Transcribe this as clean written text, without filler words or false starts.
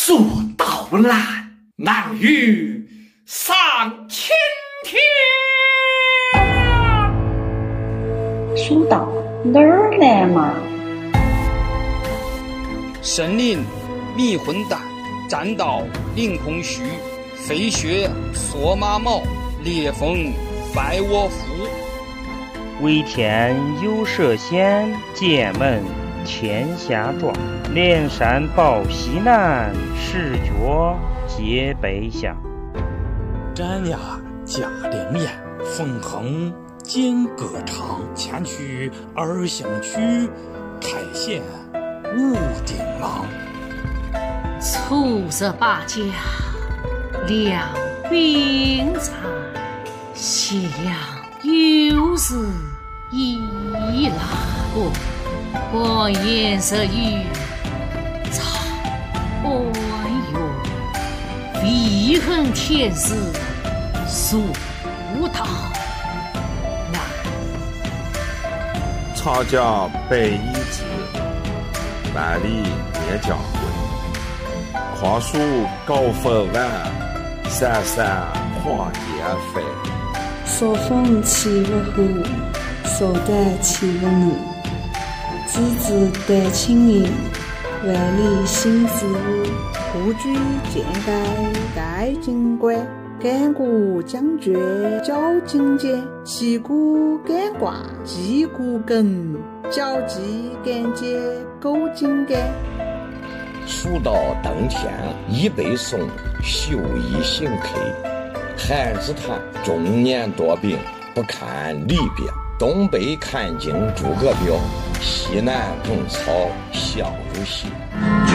蜀道难，难于上青天。 蜀道哪儿难嘛？ 神灵迷魂胆，栈道凌空虚，飞雪缩马毛，烈风败我夫。 为天有蛇仙，剑门天下壮。连山抱西南，十角皆北向。 斩呀架两眼，凤横见歌唱。前去二相曲，开弦无定郎。 出色八家两兵在，西凉又是一拉过。我颜色与草温月，必恨天时蜀道难。 长江北一直，万里连江回。况树高风晚，山山黄叶飞。 朔风起无后，朔胆起无怒。子子得清盈，万里行之舞。 故居见盖金关，干戈将绝交金间。旗鼓干挂击鼓更，交际干结勾金杆。 蜀道登天一背诵，秀一行 K。汉之叹中年多病，不堪离别。东北看经诸葛彪，西南种草笑如戏。